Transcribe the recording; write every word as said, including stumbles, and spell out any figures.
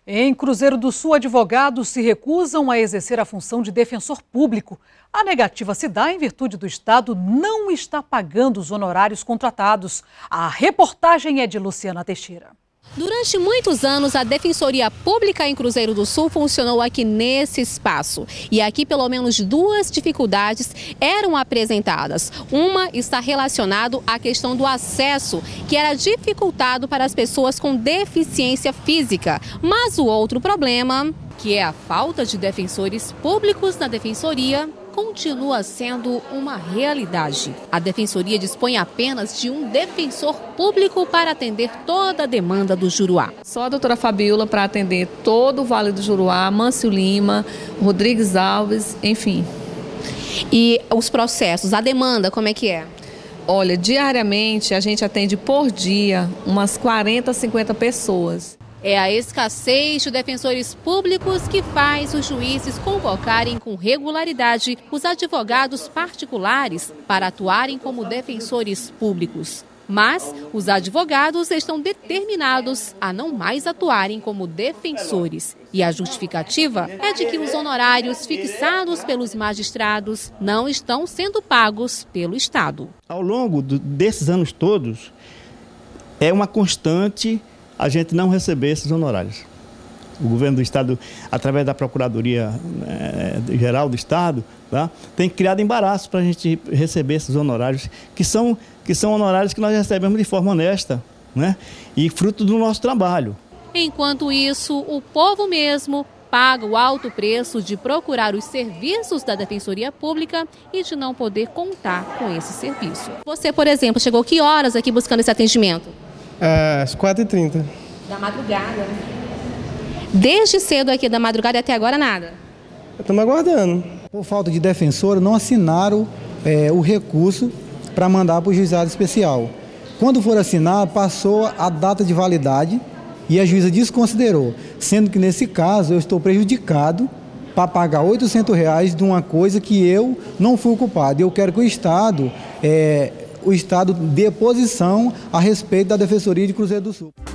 Em Cruzeiro do Sul, advogados se recusam a exercer a função de defensor público. A negativa se dá em virtude do Estado não estar pagando os honorários contratados. A reportagem é de Luciana Teixeira. Durante muitos anos, a Defensoria Pública em Cruzeiro do Sul funcionou aqui nesse espaço. E aqui, pelo menos duas dificuldades eram apresentadas. Uma está relacionada à questão do acesso, que era dificultado para as pessoas com deficiência física. Mas o outro problema, que é a falta de defensores públicos na Defensoria, continua sendo uma realidade. A Defensoria dispõe apenas de um defensor público para atender toda a demanda do Juruá. Só a doutora Fabiola para atender todo o Vale do Juruá, Mâncio Lima, Rodrigues Alves, enfim. E os processos, a demanda, como é que é? Olha, diariamente a gente atende por dia umas quarenta, cinquenta pessoas. É a escassez de defensores públicos que faz os juízes convocarem com regularidade os advogados particulares para atuarem como defensores públicos. Mas os advogados estão determinados a não mais atuarem como defensores. E a justificativa é de que os honorários fixados pelos magistrados não estão sendo pagos pelo Estado. Ao longo do, desses anos todos, é uma constante a gente não receber esses honorários. O governo do Estado, através da Procuradoria é, Geral do Estado, tá, tem criado embaraços para a gente receber esses honorários, que são, que são honorários que nós recebemos de forma honesta, né, e fruto do nosso trabalho. Enquanto isso, o povo mesmo paga o alto preço de procurar os serviços da Defensoria Pública e de não poder contar com esse serviço. Você, por exemplo, chegou que horas aqui buscando esse atendimento? Às quatro e trinta. Da madrugada. Desde cedo aqui da madrugada e até agora nada? Estamos aguardando. Por falta de defensora, não assinaram é, o recurso para mandar para o juizado especial. Quando for assinar, passou a data de validade e a juíza desconsiderou, sendo que nesse caso eu estou prejudicado para pagar oitocentos reais de uma coisa que eu não fui culpado. Eu quero que o Estado... É, o Estado dê posição a respeito da Defensoria de Cruzeiro do Sul.